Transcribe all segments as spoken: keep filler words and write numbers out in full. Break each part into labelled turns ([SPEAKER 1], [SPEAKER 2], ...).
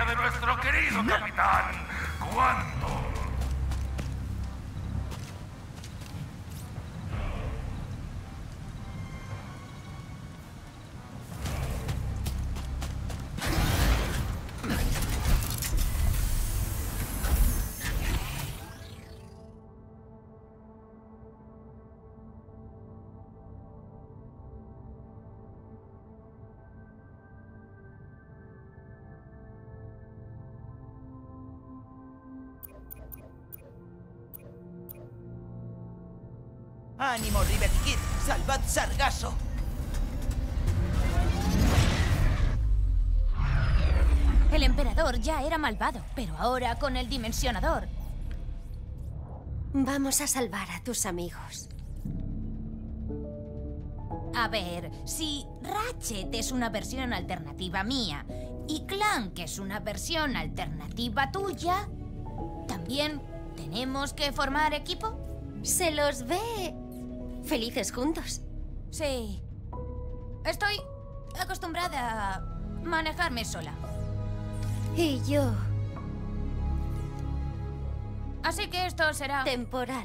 [SPEAKER 1] de nuestro querido capitán. ¿Cuándo?
[SPEAKER 2] ¡Ánimo, Rivet Kid! ¡Salvad Sargasso!
[SPEAKER 3] El emperador ya era malvado, pero ahora con el dimensionador.
[SPEAKER 4] Vamos a salvar a tus amigos.
[SPEAKER 3] A ver, si Ratchet es una versión alternativa mía y Clank es una versión alternativa tuya, ¿también tenemos que formar equipo?
[SPEAKER 4] Se los ve felices juntos.
[SPEAKER 3] Sí. Estoy acostumbrada a manejarme sola.
[SPEAKER 4] Y yo...
[SPEAKER 3] Así que esto será...
[SPEAKER 4] temporal.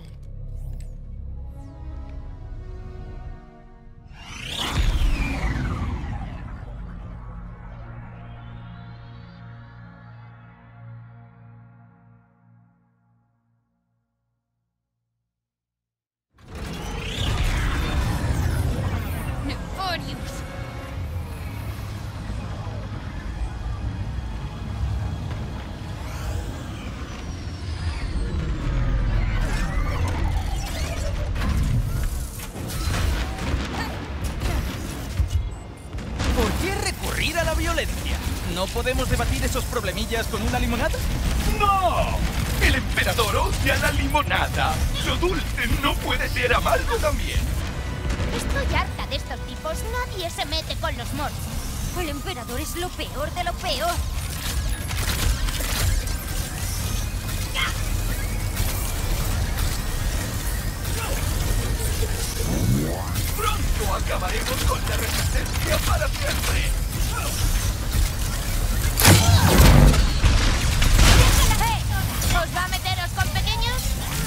[SPEAKER 5] ¿No podemos debatir esos problemillas con una limonada?
[SPEAKER 1] ¡No! El emperador odia la limonada. Lo dulce no puede ser amargo también.
[SPEAKER 3] Estoy harta de estos tipos. Nadie se mete con los morts.
[SPEAKER 4] El emperador es lo peor de lo peor.
[SPEAKER 1] Pronto acabaremos con la resistencia para siempre.
[SPEAKER 3] ¿Os va a meteros con pequeños?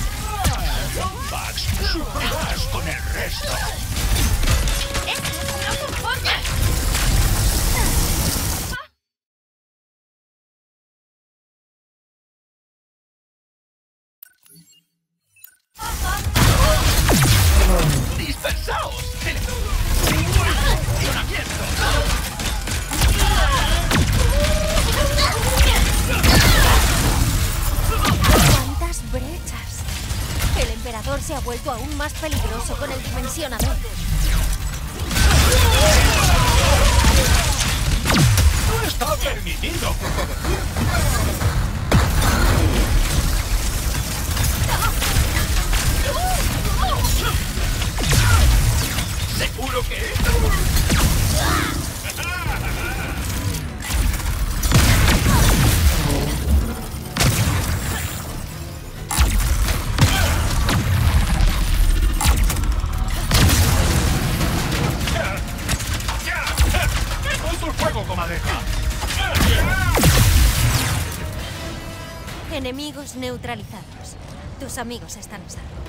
[SPEAKER 1] Max, sufrirás con el resto.
[SPEAKER 3] ¡Eso no conforme!
[SPEAKER 1] ¡Dispersaos! ¡Funcionamiento!
[SPEAKER 4] ¡Cuántas brechas! El emperador se ha vuelto aún más peligroso con el dimensionador.
[SPEAKER 1] ¡No está permitido! ¿Seguro que esto? ¡Con tu fuego, comadreja!
[SPEAKER 4] Enemigos neutralizados. Tus amigos están a salvo.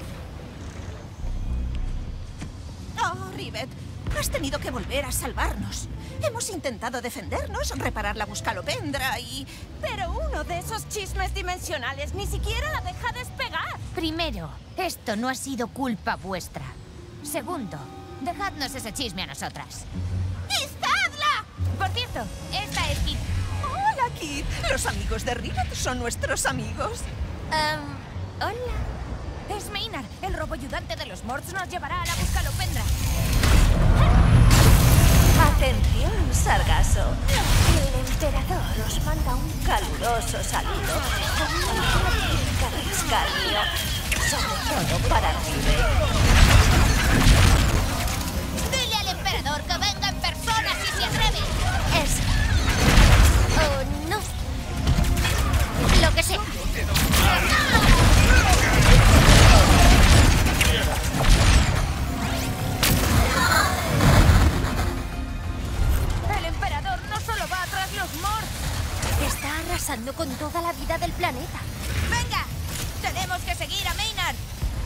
[SPEAKER 2] Oh, Rivet, has tenido que volver a salvarnos. Hemos intentado defendernos, reparar la buscalopendra y...
[SPEAKER 6] Pero uno de esos chismes dimensionales ni siquiera la deja despegar.
[SPEAKER 3] Primero, esto no ha sido culpa vuestra. Segundo, dejadnos ese chisme a nosotras.
[SPEAKER 6] ¡Distadla!
[SPEAKER 3] Por cierto, esta es Kid.
[SPEAKER 2] Hola, Kid. Los amigos de Rivet son nuestros amigos.
[SPEAKER 3] Um, hola. Es Maynard, el roboayudante de los Morts nos llevará a la buscalopendra.
[SPEAKER 7] Atención, Sargasso. El emperador os manda un caluroso saludo con una pizca de escarnio, sobre todo para Rivet.
[SPEAKER 3] Dile al emperador que venga en persona si se atreve.
[SPEAKER 4] Es... Oh, no.
[SPEAKER 3] Lo que sea.
[SPEAKER 6] El emperador no solo va tras los Morts.
[SPEAKER 4] Está arrasando con toda la vida del planeta.
[SPEAKER 3] ¡Venga! ¡Tenemos que seguir a Maynard!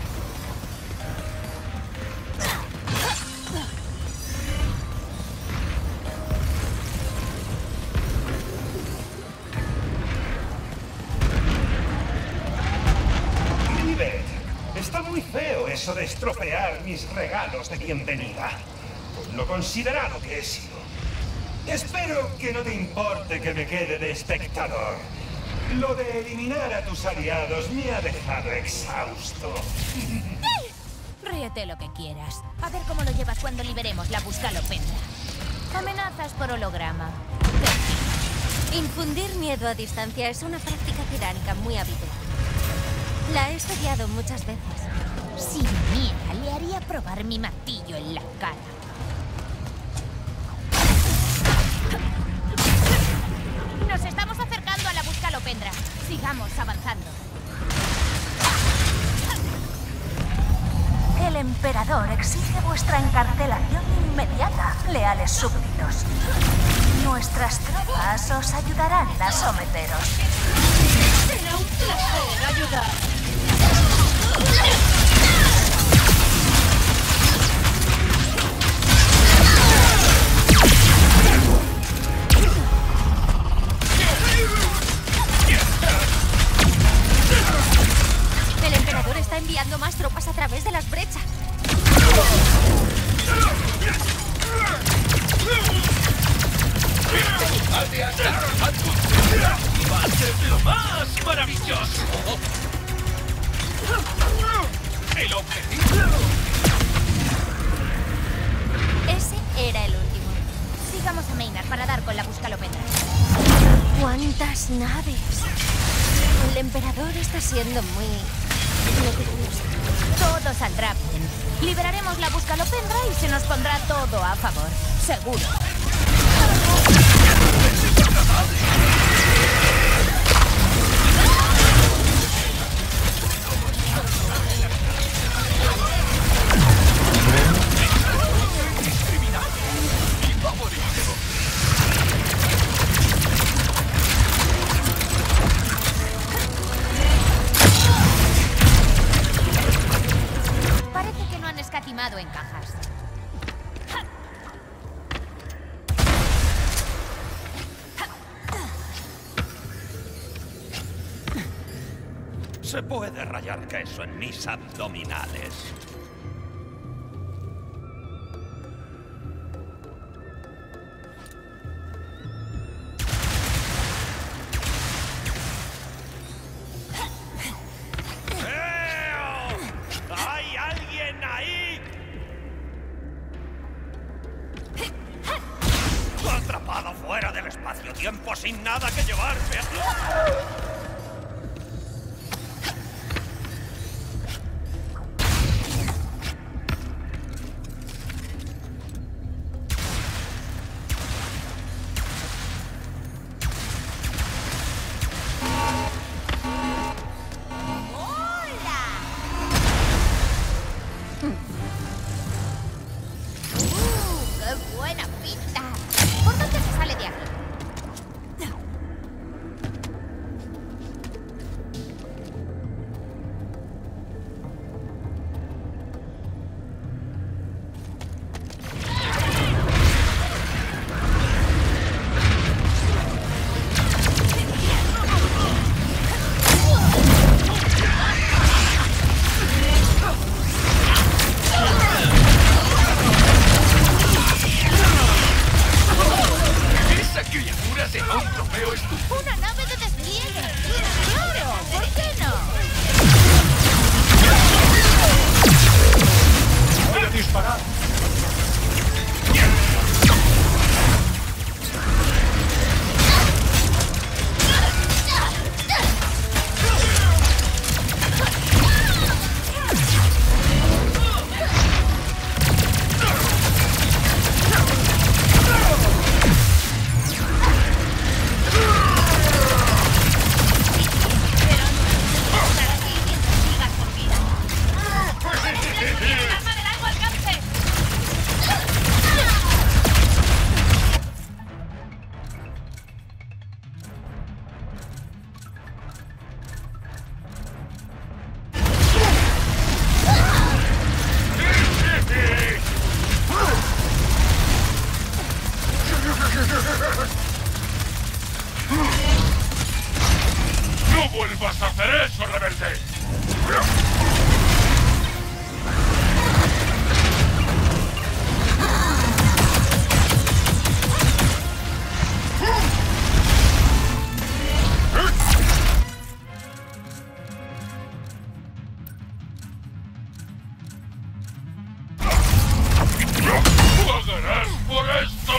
[SPEAKER 8] Rivet, está muy feo eso de estropear mis regalos de bienvenida. Lo considerado que he sido. Espero que no te importe que me quede de espectador. Lo de eliminar a tus aliados me ha dejado exhausto.
[SPEAKER 3] Ríete lo que quieras. A ver cómo lo llevas cuando liberemos la Buscalopendra. Amenazas por holograma.
[SPEAKER 4] Infundir miedo a distancia es una práctica tiránica muy habitual. La he estudiado muchas veces.
[SPEAKER 3] Si viniera, le haría probar mi martillo en la cara. Nos estamos acercando a la Buscalopendra. Sigamos avanzando.
[SPEAKER 9] El emperador exige vuestra encarcelación inmediata, leales súbditos. Nuestras tropas os ayudarán a someteros.
[SPEAKER 6] Será un placer ayudar.
[SPEAKER 4] El emperador está enviando más tropas a través de las brechas.
[SPEAKER 1] ¡Va a ser lo más maravilloso! ¡El objetivo!
[SPEAKER 4] Ese era el último.
[SPEAKER 3] Sigamos a Maynard para dar con la Buscalopendra.
[SPEAKER 4] ¿Cuántas naves? El emperador está siendo muy... meticuloso.
[SPEAKER 3] Todo saldrá bien. Liberaremos la Buscalopendra y se nos pondrá todo a favor. Seguro. Parece que no han escatimado en cajas.
[SPEAKER 10] Se puede rayar queso en mis abdominales. ¡Veo! ¿Hay alguien ahí? Atrapado fuera del espacio-tiempo sin nada que llevarme a...
[SPEAKER 3] ¡Qué buena pinta! ¿Por dónde se sale de aquí?
[SPEAKER 1] vuelvas a hacer eso, rebelde! ¡Pagarás por esto!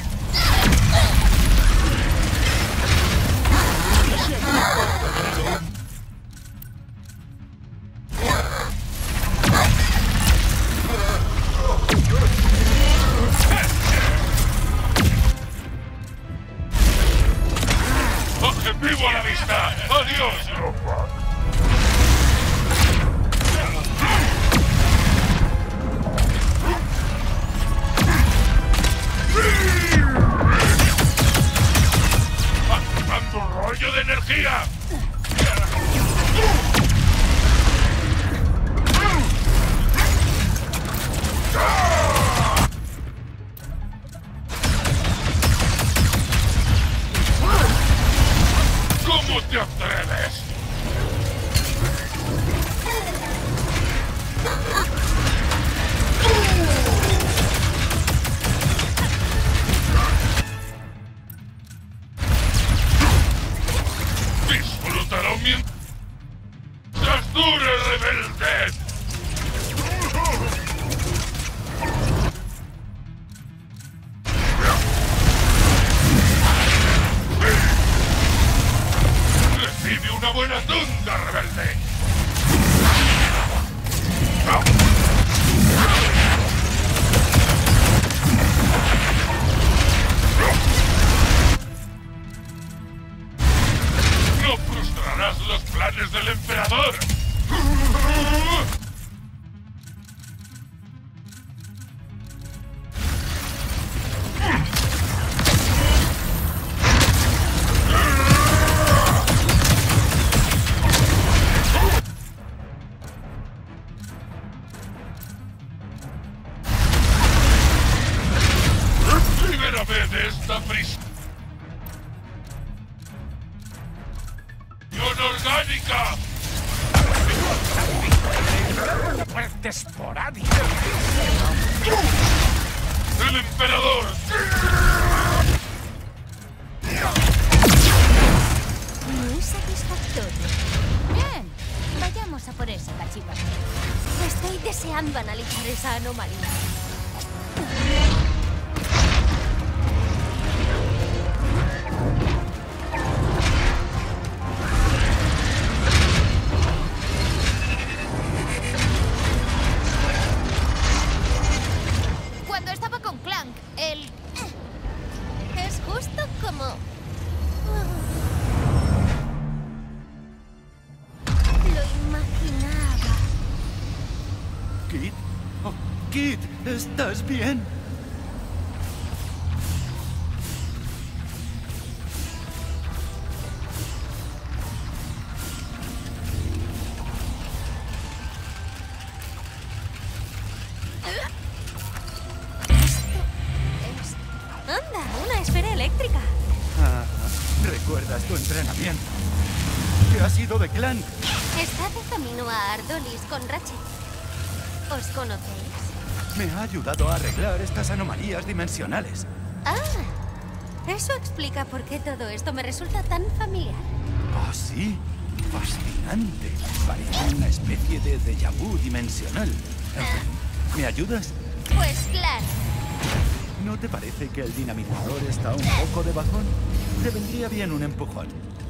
[SPEAKER 1] ¡Objetivo a la vista! ¡Adiós! ¡Activando un rollo de energía! ¿Cómo te atreves? Disfrútalo mientras dure, rebelde. Recibe una buena tunda, rebelde. No frustrarás los planes del emperador. Libérame de esta prisión orgánica.
[SPEAKER 10] ¡Muerte esporádica!
[SPEAKER 1] ¡El emperador!
[SPEAKER 4] Muy satisfactorio.
[SPEAKER 3] Bien, vayamos a por esa cachiva.
[SPEAKER 4] Estoy deseando analizar esa anomalía.
[SPEAKER 3] Cuando estaba con Clank, él...
[SPEAKER 4] Es justo como... Lo imaginaba.
[SPEAKER 5] ¿Kit? Oh, Kit, ¿estás bien?
[SPEAKER 4] Anda, una esfera eléctrica.
[SPEAKER 5] Ah, ¿recuerdas tu entrenamiento? ¿Qué ha sido de Clank?
[SPEAKER 4] Está de camino a Ardolis con Ratchet. ¿Os conocéis?
[SPEAKER 5] Me ha ayudado a arreglar estas anomalías dimensionales.
[SPEAKER 4] Ah, eso explica por qué todo esto me resulta tan familiar.
[SPEAKER 5] ¿Oh, sí? Fascinante. Parece una especie de déjà vu dimensional. ¿Me ayudas?
[SPEAKER 4] Pues claro.
[SPEAKER 5] ¿No te parece que el dinamizador está un poco de bajón? Te vendría bien un empujón.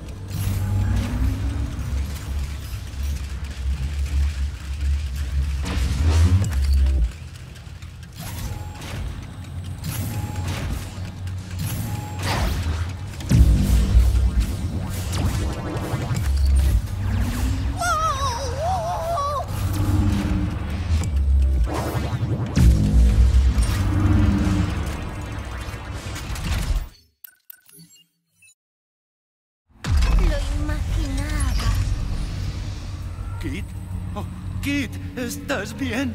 [SPEAKER 5] ¿Kit? Oh, Kit, ¿estás bien?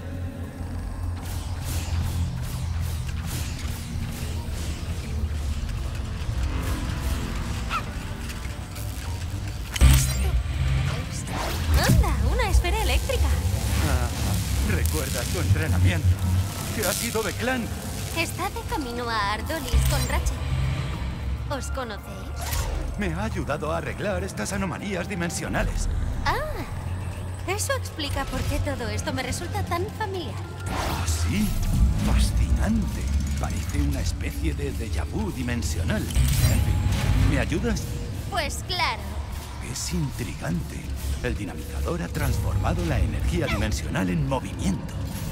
[SPEAKER 5] entrenamiento. ¿Qué ha sido de Clank?
[SPEAKER 4] Está de camino a Ardolis con Ratchet. ¿Os conocéis?
[SPEAKER 5] Me ha ayudado a arreglar estas anomalías dimensionales.
[SPEAKER 4] Ah, eso explica por qué todo esto me resulta tan familiar.
[SPEAKER 5] ¿Ah, sí? Fascinante. Parece una especie de déjà vu dimensional. En fin, ¿me ayudas?
[SPEAKER 4] Pues claro.
[SPEAKER 5] Es intrigante. El dinamizador ha transformado la energía dimensional en movimiento.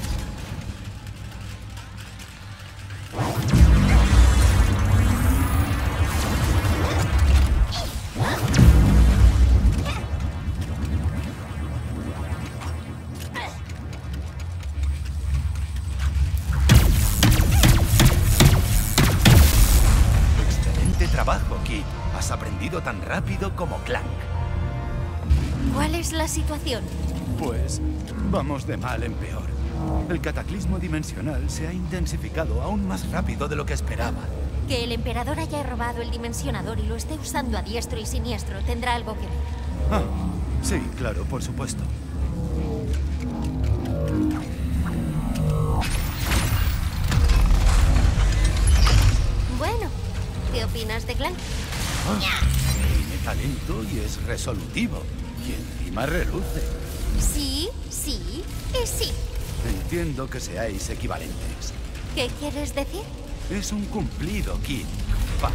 [SPEAKER 5] Excelente trabajo, Kid. Has aprendido tan rápido como Clank.
[SPEAKER 4] ¿Cuál es la situación?
[SPEAKER 5] Pues vamos de mal en peor. El cataclismo dimensional se ha intensificado aún más rápido de lo que esperaba.
[SPEAKER 4] Que el emperador haya robado el dimensionador y lo esté usando a diestro y siniestro tendrá algo que ver.
[SPEAKER 5] Ah, sí, claro, por supuesto.
[SPEAKER 4] Bueno, ¿qué opinas de Clank?
[SPEAKER 5] Ah, tiene talento y es resolutivo. Y encima reluce.
[SPEAKER 4] Sí, sí y sí.
[SPEAKER 5] Entiendo que seáis equivalentes.
[SPEAKER 4] ¿Qué quieres decir?
[SPEAKER 5] Es un cumplido, Kid. Va.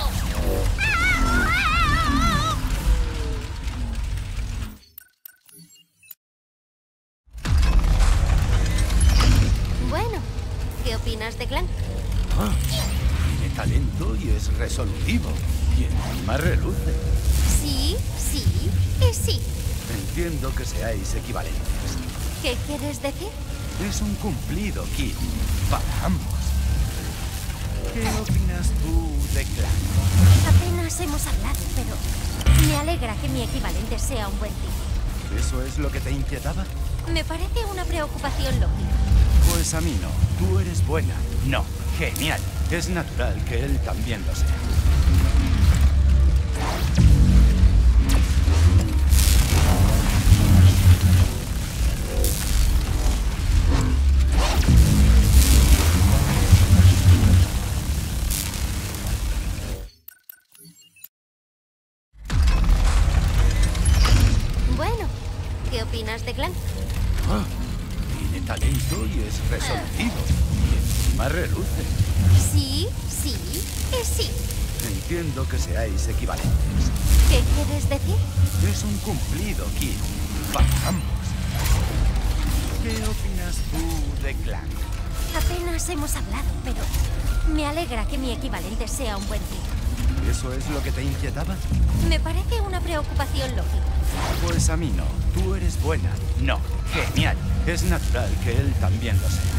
[SPEAKER 4] Bueno, ¿qué opinas de Clank?
[SPEAKER 5] Ah, tiene talento y es resolutivo. Y encima reluce.
[SPEAKER 4] Sí, sí y sí.
[SPEAKER 5] Entiendo que seáis equivalentes.
[SPEAKER 4] ¿Qué quieres decir?
[SPEAKER 5] Es un cumplido, Kid. Para ambos. ¿Qué opinas tú de Clank?
[SPEAKER 4] Apenas hemos hablado, pero me alegra que mi equivalente sea un buen tipo.
[SPEAKER 5] ¿Eso es lo que te inquietaba?
[SPEAKER 4] Me parece una preocupación lógica.
[SPEAKER 5] Pues a mí no. Tú eres buena. No. Genial. Es natural que él también lo sea.
[SPEAKER 4] Bueno, ¿qué opinas de Clank?
[SPEAKER 5] Ah, tiene talento y es resolutivo. Y encima reluce.
[SPEAKER 4] Sí, sí y sí.
[SPEAKER 5] Entiendo que seáis equivalentes.
[SPEAKER 4] ¿Qué quieres decir?
[SPEAKER 5] Es un cumplido, Kid. Para ambos. ¿Qué opinas tú de Clank?
[SPEAKER 4] Apenas hemos hablado, pero me alegra que mi equivalente sea un buen tipo.
[SPEAKER 5] ¿Eso es lo que te inquietaba?
[SPEAKER 4] Me parece una preocupación lógica.
[SPEAKER 5] Pues a mí no. Tú eres buena. No. Genial. Es natural que él también lo sea.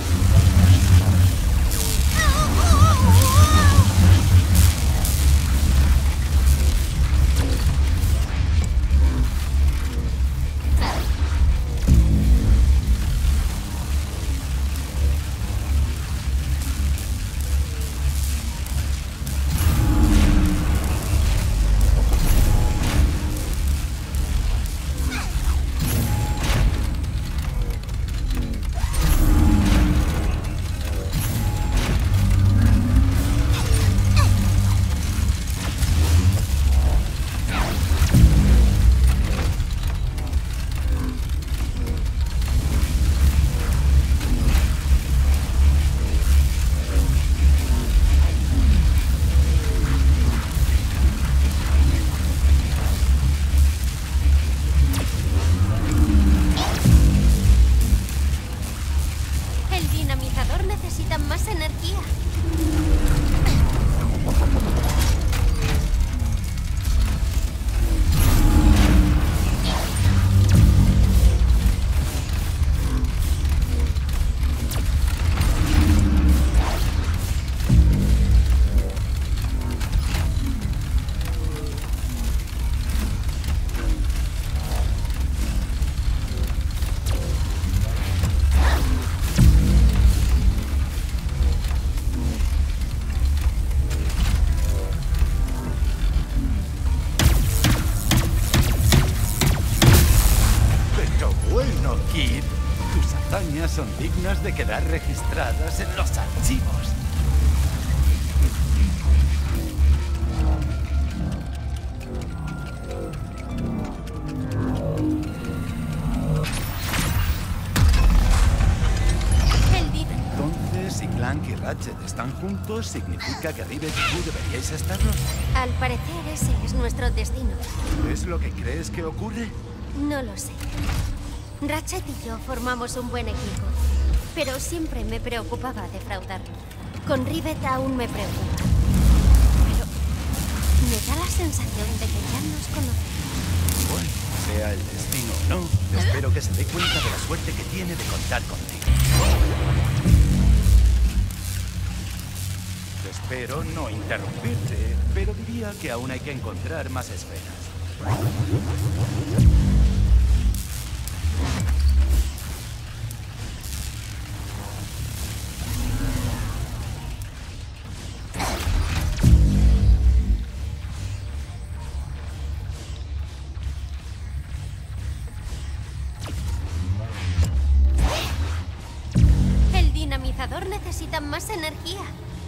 [SPEAKER 4] El dinamizador necesita más energía.
[SPEAKER 5] Pero bueno, Kid, tus hazañas son dignas de quedar registradas en los archivos. Entonces, si Clank y Ratchet están juntos, ¿significa que Rivet y tú deberíais estarlo?
[SPEAKER 4] Al parecer ese es nuestro destino.
[SPEAKER 5] ¿Es lo que crees que ocurre?
[SPEAKER 4] No lo sé. Ratchet y yo formamos un buen equipo, pero siempre me preocupaba defraudarlo. Con Rivet aún me preocupa. Pero me da la sensación de que ya nos conocemos.
[SPEAKER 5] Bueno, sea el destino o no, espero que se dé cuenta de la suerte que tiene de contar contigo. Espero no interrumpirte, pero diría que aún hay que encontrar más esferas.
[SPEAKER 4] El dinamizador necesita más energía.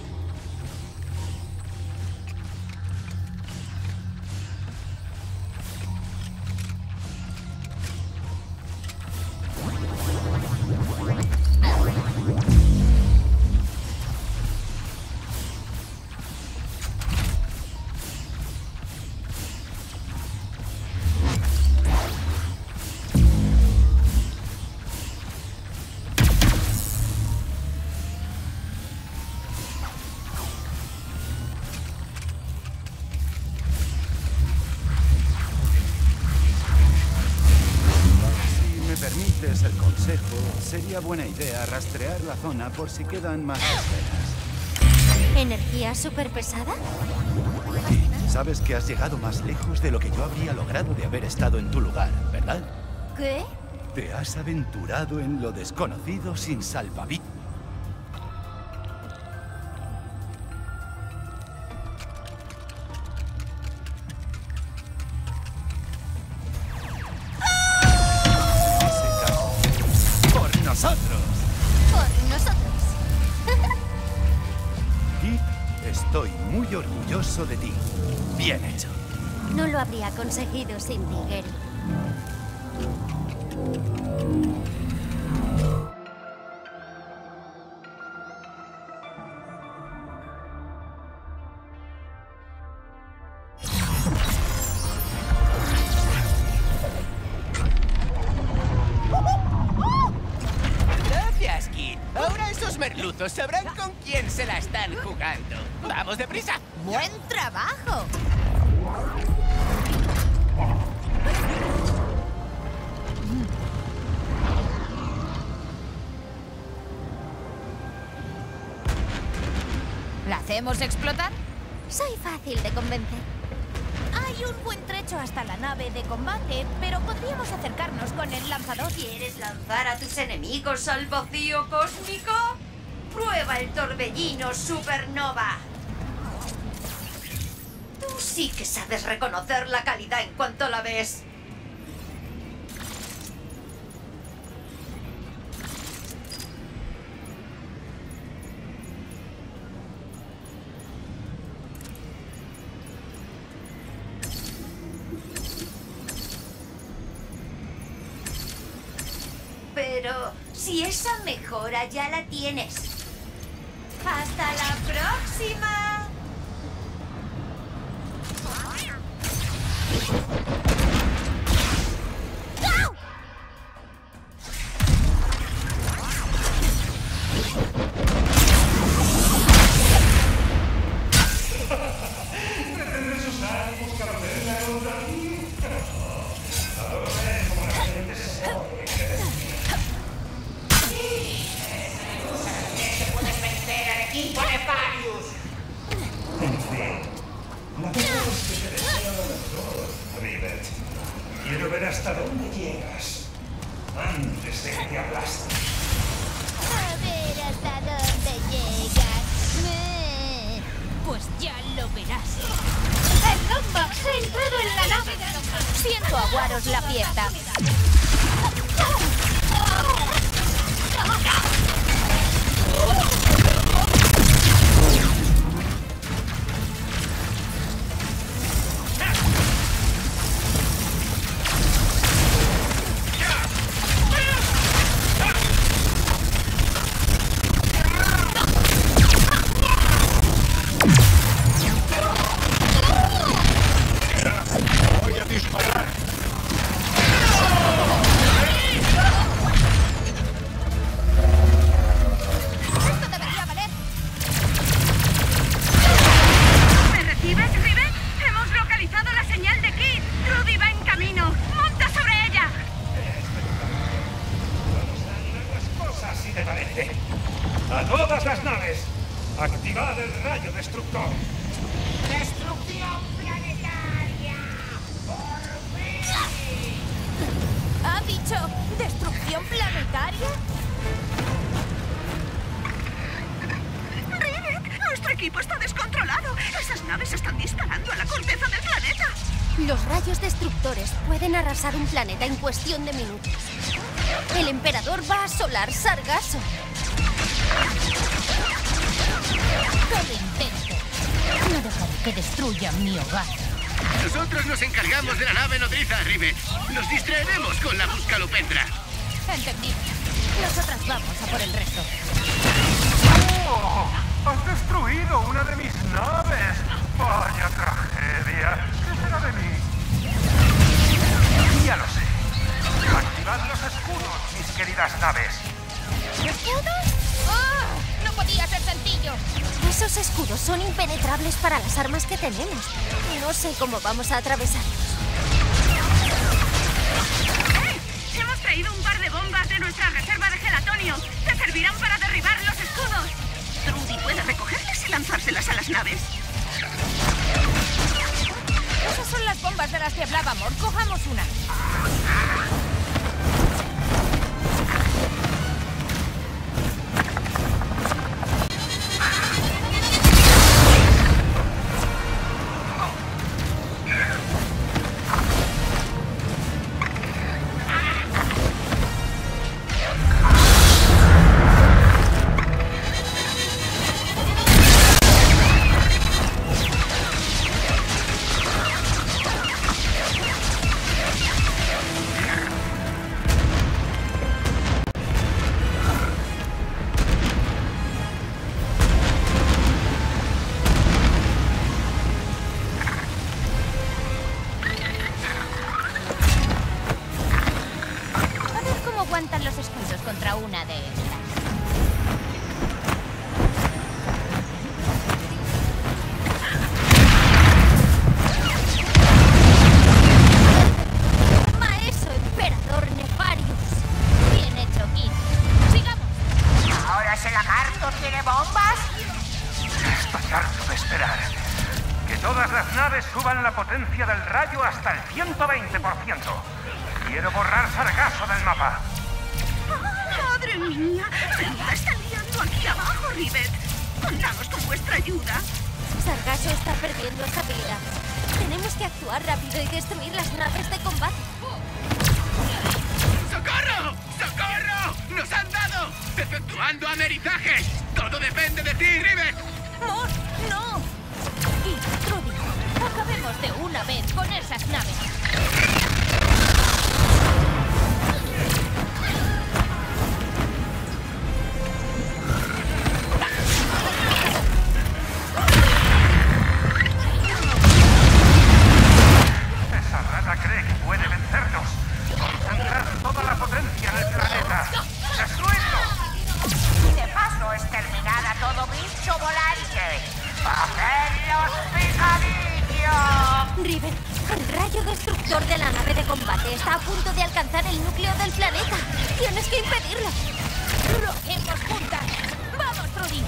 [SPEAKER 5] permites el consejo, sería buena idea rastrear la zona por si quedan más esferas.
[SPEAKER 4] ¿Energía súper pesada?
[SPEAKER 5] Sabes que has llegado más lejos de lo que yo habría logrado de haber estado en tu lugar, ¿verdad?
[SPEAKER 4] ¿Qué?
[SPEAKER 5] Te has aventurado en lo desconocido sin salvavidas.
[SPEAKER 4] ¡Nosotros! ¡Por nosotros!
[SPEAKER 5] Kit, estoy muy orgulloso de ti. Bien hecho.
[SPEAKER 4] No lo habría conseguido sin ti, Gary.
[SPEAKER 11] Merluzos sabrán con quién se la están jugando. ¡Vamos deprisa!
[SPEAKER 3] ¡Buen trabajo! ¿La hacemos explotar?
[SPEAKER 4] Soy fácil de convencer.
[SPEAKER 3] Hay un buen trecho hasta la nave de combate, pero podríamos acercarnos con el lanzador.
[SPEAKER 7] ¿Quieres lanzar a tus enemigos al vacío cósmico? ¡Prueba el torbellino supernova! Tú sí que sabes reconocer la calidad en cuanto la ves. Pero si esa mejora ya la tienes. ¡Hasta la próxima!
[SPEAKER 8] ¿Pretendes usar buscarverla contra mí? Ahora ves cómo la gente se pone.
[SPEAKER 11] ¡Equipo Nefarius!
[SPEAKER 8] En fin, la verdad es que te deseo lo mejor, Rivet. Quiero ver hasta dónde llegas antes de que te aplaste.
[SPEAKER 3] A ver hasta dónde llegas. Eh, Pues ya lo verás.
[SPEAKER 4] ¡El Lombax ha entrado en la nave!
[SPEAKER 3] Siento aguaros la fiesta.
[SPEAKER 8] ¡A todas las naves! ¡Activad el rayo destructor!
[SPEAKER 9] ¡Destrucción planetaria! ¡Por fin!
[SPEAKER 6] ¿Ha dicho destrucción planetaria?
[SPEAKER 2] ¡Rivet! ¡Nuestro equipo está descontrolado! ¡Esas naves están disparando a la corteza del planeta!
[SPEAKER 4] Los rayos destructores pueden arrasar un planeta en cuestión de minutos. El emperador va a asolar Sargasso.
[SPEAKER 3] Todo intento. No dejaré que destruyan mi hogar.
[SPEAKER 11] Nosotros nos encargamos de la nave nodriza, Rivet. Nos distraeremos con la buscalopendra.
[SPEAKER 3] Entendido. Nosotras vamos a por el resto.
[SPEAKER 8] ¡Oh! ¡Has destruido una de mis naves! ¡Vaya tragedia! ¿Qué será de mí? Ya lo sé. Activad los escudos, mis queridas naves.
[SPEAKER 3] ¿Escudos? ¡Oh! ¡No podía ser sencillo!
[SPEAKER 4] Esos escudos son impenetrables para las armas que tenemos. No sé cómo vamos a atravesarlos.
[SPEAKER 2] ¡Eh! Hemos traído un par de bombas de nuestra reserva de gelatonio. Te servirán para derribar los escudos. Trudy puede recogerlas y lanzárselas a las naves.
[SPEAKER 3] Esas son las bombas de las que hablábamos. Cojamos una. Aguantan los escudos contra una de estas.
[SPEAKER 4] ¡Toma eso, emperador Nefarius!
[SPEAKER 3] Bien hecho, Kid. ¡Sigamos!
[SPEAKER 9] ¿Ahora ese lagarto tiene bombas?
[SPEAKER 8] Estoy harto de esperar. Que todas las naves suban la potencia del rayo hasta el ciento veinte por ciento. Quiero borrar Sargasso del mapa.
[SPEAKER 2] ¡Madre mía! ¡Menuda está liando aquí abajo, Rivet! ¡Contamos con vuestra ayuda!
[SPEAKER 4] Sargasso está perdiendo estabilidad. Tenemos que actuar rápido y destruir las naves de combate.
[SPEAKER 11] ¡Socorro! ¡Socorro! ¡Nos han dado! ¡Efectuando amerizaje! ¡Todo depende de ti, Rivet!
[SPEAKER 3] ¡Mor! ¡No! Y Trudy, acabemos de una vez con esas naves.
[SPEAKER 4] Rivet, el rayo destructor de la nave de combate está a punto de alcanzar el núcleo del planeta. Tienes que impedirlo.
[SPEAKER 3] ¡Rojemos juntas! ¡Vamos, Trudy!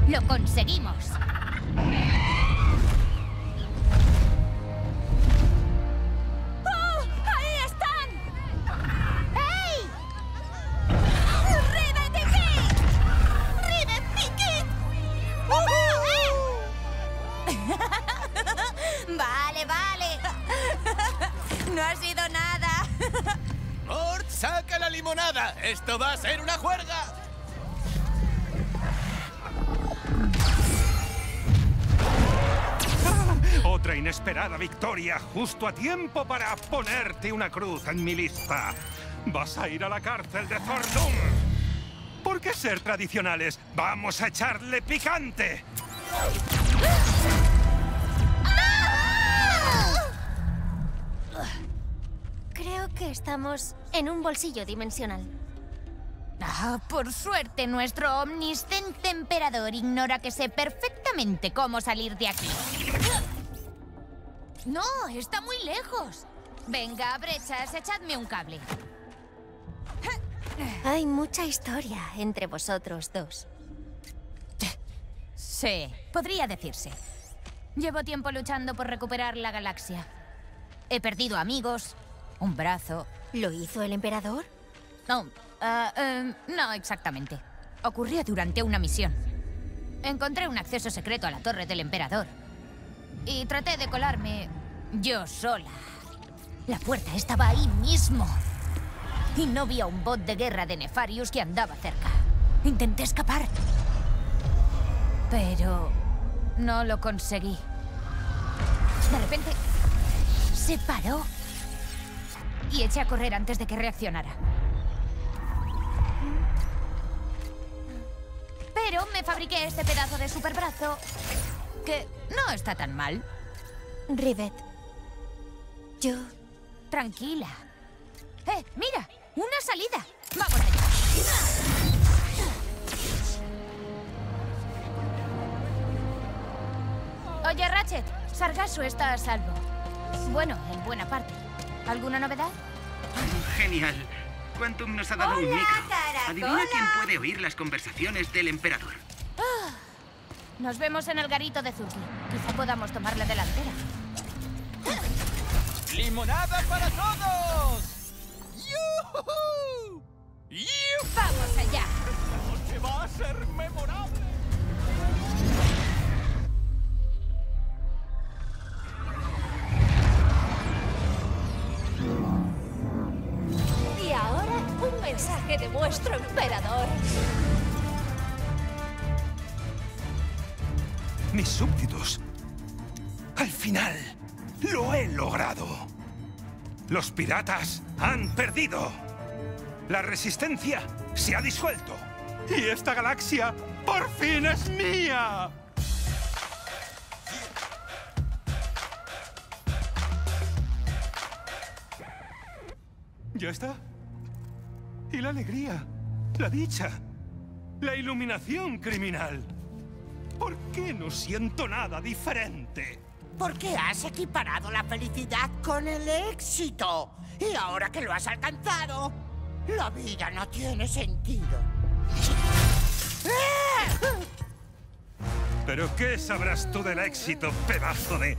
[SPEAKER 3] ¡Lo conseguimos!
[SPEAKER 6] ¡Oh! ¡Ahí están!
[SPEAKER 3] ¡Hey!
[SPEAKER 6] ¡Rivet y Kit! ¡Rivet y Kit!
[SPEAKER 3] Vale, vale. No ha sido nada.
[SPEAKER 11] ¡Mort, saca la limonada! ¡Esto va a ser una juerga!
[SPEAKER 8] Otra inesperada victoria, justo a tiempo para ponerte una cruz en mi lista. Vas a ir a la cárcel de Thorndum. ¿Por qué ser tradicionales? ¡Vamos a echarle picante!
[SPEAKER 4] Creo que estamos en un bolsillo dimensional.
[SPEAKER 3] Ah, por suerte, nuestro omnisciente emperador ignora que sé perfectamente cómo salir de aquí. No, está muy lejos. Venga, brechas, echadme un cable.
[SPEAKER 4] Hay mucha historia entre vosotros dos.
[SPEAKER 3] Sí, podría decirse. Llevo tiempo luchando por recuperar la galaxia. He perdido amigos, un brazo.
[SPEAKER 4] ¿Lo hizo el emperador?
[SPEAKER 3] No, ah, eh, no exactamente. Ocurrió durante una misión. Encontré un acceso secreto a la torre del emperador. Y traté de colarme yo sola. La puerta estaba ahí mismo. Y no vi a un bot de guerra de Nefarius que andaba cerca. Intenté escapar. Pero no lo conseguí. De repente se paró. Y eché a correr antes de que reaccionara. Pero me fabriqué este pedazo de superbrazo que no está tan mal.
[SPEAKER 4] Rivet, yo...
[SPEAKER 3] Tranquila. ¡Eh, mira! ¡Una salida! ¡Vamos allá! Oye, Ratchet, Sargasso está a salvo. Bueno, en buena parte. ¿Alguna novedad?
[SPEAKER 12] Genial. Quantum nos ha dado
[SPEAKER 3] Hola,
[SPEAKER 12] un micro.
[SPEAKER 3] caracola.
[SPEAKER 12] Adivina quién puede oír las conversaciones del emperador.
[SPEAKER 3] Ah, nos vemos en el garito de Zuki. Quizá podamos tomar la delantera.
[SPEAKER 11] ¡Limonada para todos! ¡Yuhu! ¡Yuhu!
[SPEAKER 3] ¡Vamos allá!
[SPEAKER 11] ¡Esta noche va a ser memorable!
[SPEAKER 7] Y ahora, un mensaje de vuestro emperador.
[SPEAKER 8] Mis súbditos. Al final, lo he logrado. Los piratas han perdido. La resistencia se ha disuelto. Y esta galaxia por fin es mía. ¿Ya está? ¿Y la alegría? La dicha. La iluminación criminal. ¿Por qué no siento nada diferente?
[SPEAKER 13] Porque has equiparado la felicidad con el éxito. Y ahora que lo has alcanzado, la vida no tiene sentido.
[SPEAKER 8] ¿Pero qué sabrás tú del éxito, pedazo de...?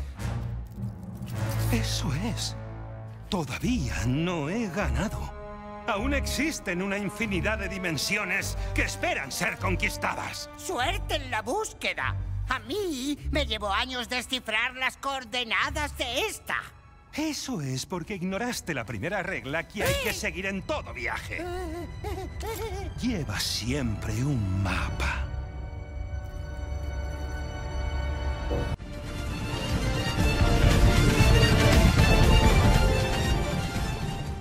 [SPEAKER 8] Eso es. Todavía no he ganado. Aún existen una infinidad de dimensiones que esperan ser conquistadas.
[SPEAKER 13] ¡Suerte en la búsqueda! A mí me llevó años descifrar las coordenadas de esta.
[SPEAKER 8] Eso es porque ignoraste la primera regla que hay que seguir en todo viaje. Lleva siempre un mapa.